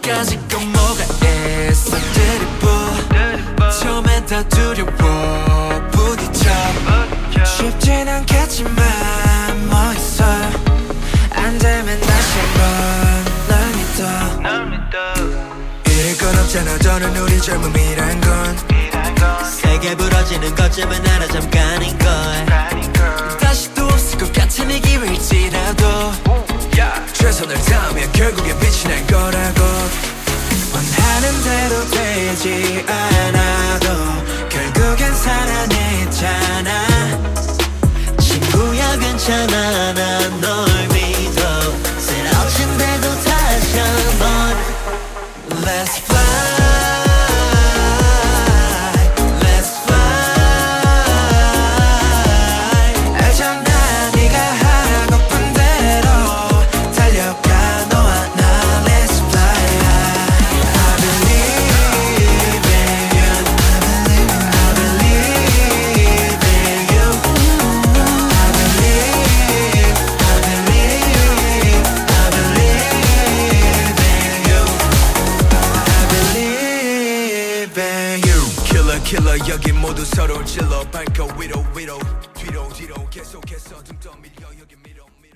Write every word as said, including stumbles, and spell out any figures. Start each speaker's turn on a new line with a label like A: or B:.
A: 아직까지 꼭 뭐가 있어 드리블 처음엔 다 두려워 부딪혀 쉽진 않겠지만 뭐 있어 안 되면 다시 한번 널 믿어 이럴 건 없잖아 더는 우리 젊음이란 건 세게 부러지는 것쯤은 알아 잠깐인걸 다시 또 없을 것 같은 이 기회일지라도 최선을 다하면 결국에 빛이 날 거라고 원하는 대로 되지 않아도 결국엔 살아냈잖아 친구야 괜찮아 난 널 믿어 쓰러진데도 다시 한번 Let's fly 킬러 여기 모두 서로 찔러 밟고 위로 위로 뒤로 뒤로 계속해서 등 떠밀려 여기 밀어